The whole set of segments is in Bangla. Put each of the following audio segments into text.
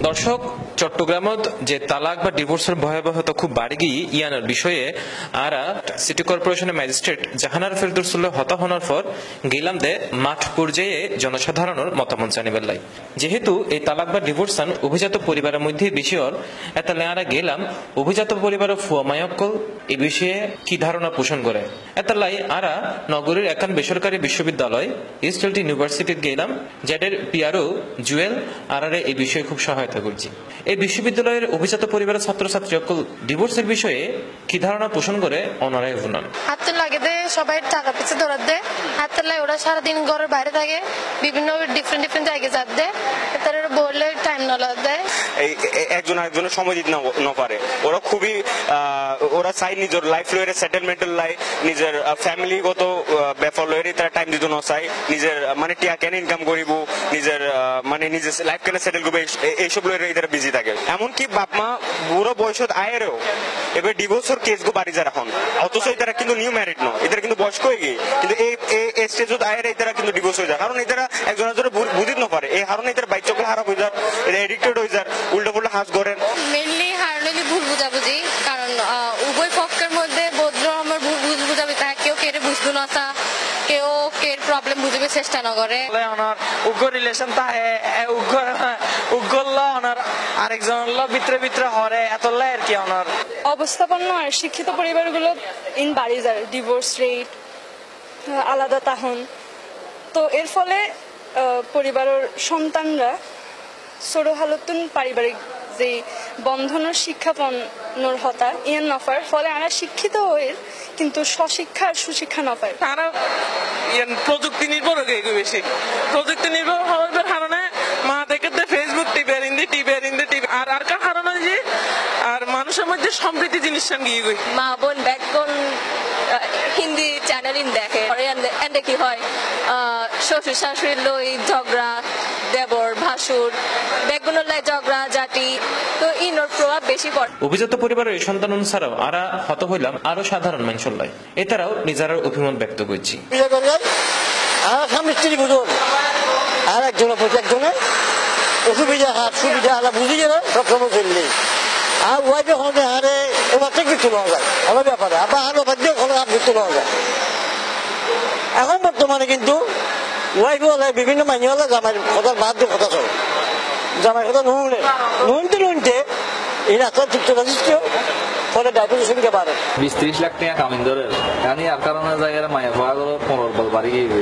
দর্শক, চট্টগ্রামত যে তালাক বা ডিভোর্সের ভয়াবহতা খুব বাড়ি গিয়ে ইয়ানোর বিষয়ে আরা সিটি কর্পোরেশনের ম্যাজিস্ট্রেট জাহানার ফেরদৌসুল্লাহ হতা হওয়ার পর গেলাম দে মাঠ পর্যায়ে জনসাধারণের মতামত জানিবার লাই। যেহেতু এই তালাক বা ডিভোর্সান অভিজাত পরিবারের মধ্যে বেশি হল, এতালে আরা গেলাম অভিজাত পরিবারের ফুয়া মায়ক্কল এই বিষয়ে কি ধারণা পোষণ করে। এতালাই আরা নগরীর একান বেসরকারি বিশ্ববিদ্যালয় ইস্ট ইউনিভার্সিটিতে গেলাম, যাদের পিয়ারও জুয়েল আরারে এই বিষয়ে খুব সহায়তা করছি। এই বিশ্ববিদ্যালয়ের অভিজাত পরিবারের ছাত্রছাত্রী সকল ডিভোর্সের বিষয়ে কি ধারণা পোষণ করে অনারাই শুনান। হাতে লাগে দে সবাই টাকা পিছিয়ে দৌড়াত দে, হাতে লাগে ওরা সারাদিন ঘরের বাইরে থাকে, বিভিন্ন ডিফারেন্ট জায়গায় যাত দে, তারা বললে টাইম নলা দেয়। একজন আরেকজনের সময় দিতে না পারে। ওরা খুবই ওরা চাই নিজের লাইফ লয়ের সেটেলমেন্টাল লাইফ, নিজের ফ্যামিলিগত ব্যাপার লয়ের তারা টাইম দিতে না চাই, নিজের মানে টিয়া কেন ইনকাম করিব, নিজের মানে নিজের লাইফ কেন সেটেল করবে, এইসব লয়ের এরা বিজি থাকে। এমনকি বাপ মা বুড়ো বয়সত আয়েরও এবার ডিভোর্সের কেস গো বাড়ি যায় এখন, অথচ এরা কিন্তু নিউ ম্যারিড নয়, এদের কিন্তু বয়স্ক হয়ে গিয়ে, কিন্তু এই স্টেজত আয়ের এরা কিন্তু ডিভোর্স হয়ে যায়, কারণ এরা একজন একজনের বুঝিত না পারে। এই হারণে এদের বাইক চকলে খারাপ হয়ে যায়, এরা এডিক্টেড হয়ে যায়, উল্টো পুল্টো হাঁস করেন। মেনলি হারণে ভুল বুঝাবুঝি, কারণ উভয় পক্ষের মধ্যে বদ্র আমার ভুল বুঝাবুঝি থাকে, কেউ কেড়ে বুঝতো না, কেউ কের প্রবলেম বুঝবে চেষ্টা না করে। ওনার উগ্র রিলেশন থাকে, উগ্রল ওনার আরেকজন ভিতরে ভিতরে হরে এতলাই আর কি। ওনার অবস্থাপন্ন আর শিক্ষিত পরিবারগুলো ইন বাড়ি যায়, ডিভোর্স রেট আলাদা তাহন, তো এর ফলে পরিবারের সন্তানরা ছোট হালতুন পারিবারিক যে বন্ধনের শিক্ষা পানোর হতা ইয়ান নফার ফলে আমরা শিক্ষিত হয়ে কিন্তু স্বশিক্ষা আর সুশিক্ষা নপায়। তারা প্রযুক্তি নির্ভর হয়ে গেছে, বেশি প্রযুক্তি নির্ভর হওয়ার কারণে মা দেখে ফেসবুক টিভি আর কার কারণে যে আর মানুষের মধ্যে সম্প্রীতি জিনিসটা গিয়ে গই। মা বোন ব্যাকবোন হিন্দি চ্যানেল দেখে, এন্ডে কি হয় শ্বশুর শাশুড়ির লই ঝগড়া, দেবর ভাসুর ব্যাকবোনের লাই ঝগড়া জাতি, তো ইনোর প্রভাব বেশি পড়ে। অভিজাত পরিবারের এই সন্তান অনুসারেও আরা হত হইলাম আরো সাধারণ মানুষের লাই, এতারাও নিজেরাও অভিমত ব্যক্ত করছি। আর স্বামী স্ত্রী বুঝুন, আর একজনের প্রতি একজনের অসুবিধা হাত সুবিধা আলা বুঝি যাবে সবসময় ফেললে, আর ওয়াইফে হলে হারে এবার থেকে কিছু নেওয়া যায় ভালো ব্যাপারে, আবার আরো বাধ্য হলে হাত ঘুরতে নেওয়া যায়। এখন বর্তমানে কিন্তু ওয়াইফে হলে বিভিন্ন মাইনি হলে জামাই কথার বাদ দিয়ে কথা চলে, জামাই কথা নুনতে এই রাস্তার চিত্রটা সৃষ্টি ফলে ডায়াবেটিস সুবিধা বাড়ে। 20-30 লাখ টাকা কামিন ধরে জানি, আর কারণে জায়গায় মায়ের ভাড়া গুলো 15 বল বাড়ি গিয়ে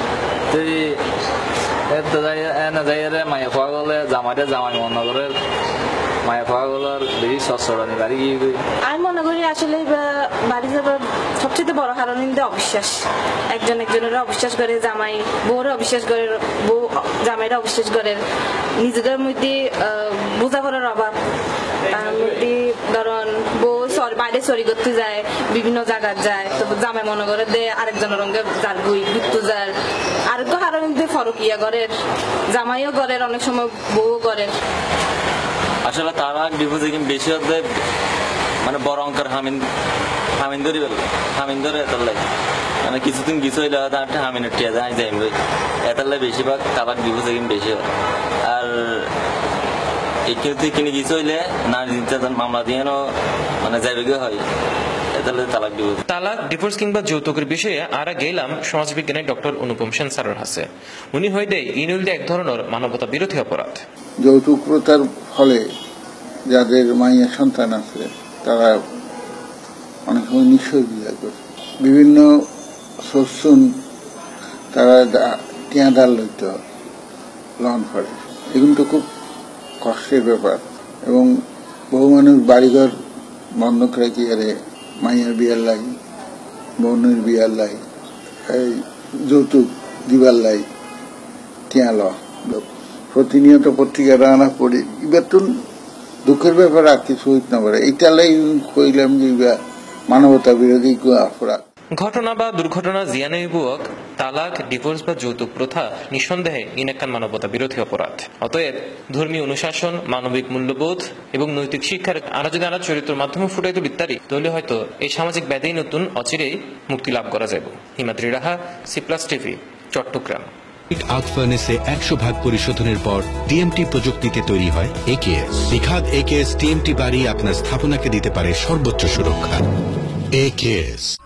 মায়ের খাওয়া গেলে জামাই মনে করে মায়ের খাওয়া গেলার বেশি সচ্ছরানি বাড়ি গিয়ে। আমি মনে করি আসলে বাড়ি যাবার সবচেয়ে বড় কারণ কিন্তু অবিশ্বাস। একজনের অবিশ্বাস করে, জামাই বউরা অবিশ্বাস করে, বউ জামাইরা অবিশ্বাস করে, নিজেদের মধ্যে বোঝাপড়ার অভাব, তার মধ্যে ধরুন বউ বাইরে চুরি করতে যায়, বিভিন্ন জায়গায় যায়, তো জামাই মনে করে দে আরেকজনের রঙে যার গুই ঘুরতে যায়, আরেকটা কারণ কিন্তু ফরকিয়া ঘরের জামাইও ঘরের, অনেক সময় বউও ঘরের। আসলে তারা ডিভোর্সে কিন্তু বেশি হতে মানে বড় অঙ্কের হামিন ধরে এত লাগে, মানে কিছুদিন কিছু হইলে একটা হামিনের টিয়া যায় যাই এটার লাগে বেশিরভাগ তালাক ডিভোর্সে কিন্তু বেশি হয়। আর এই কেউ কিনে কিছু হইলে নারী নির্যাতন মামলা দিয়ে মানে যাইবে হয়, তালাক ডিভোর্স কিংবা যৌতুকের বিষয়ে আরা গেলাম সমাজবিজ্ঞানী ডক্টর অনুপম সেন স্যারের হাসে। উনি হইতে ইনুলদে এক ধরনের মানবতা বিরোধী অপরাধ। যৌতুক প্রথার ফলে যাদের মাইয়া সন্তান আছে তারা অনেক সময় নিশ্চয় বিয়ে করে, বিভিন্ন শোষণ তারা টিয়াদার লইত লন করে, এগুলো তো খুব কষ্টের ব্যাপার। এবং বহু মানুষ বাড়িঘর বন্ধক রেখে আরে মাইয়ার বিয়ার লাই, বোনের বিয়ার লাই, এই যৌতুক দিবার লাই টিয়া ল প্রতিনিয়ত পত্রিকা রান্না পড়ি, এবার তো দুঃখের ব্যাপার আর কিছু হইতে না পারে। এইটা লাই কইলাম যে মানবতা বিরোধী অপরাধ। ঘটনা বা দুর্ঘটনা জিয়ানই বুয়ক তালাক ডিভোর্স বা যৌতুক প্রথা নিঃসন্দেহে ইনেকান মানবতা বিরোধী অপরাধ। অতএব ধর্মীয় অনুশাসন, মানবিক মূল্যবোধ এবং নৈতিক শিক্ষার আরো যদি আনা চরিত্রের মাধ্যমে ফুটাই তুলি ইত্যাদি, তাহলে হয়তো এই সামাজিক ব্যাধি নতুন অচিরেই মুক্তি লাভ করা যাবে। Himadri Raha, C plus TV, Chattogram. Arc ফার্নেসে 100% পরিশোধনের পর টিএমটি প্রযুক্তিতে তৈরি হয় একেএস। নিখাদ একেএস টিএমটি বাড়ি আপনার স্থাপনাকে দিতে পারে সর্বোচ্চ সুরক্ষা। একেএস।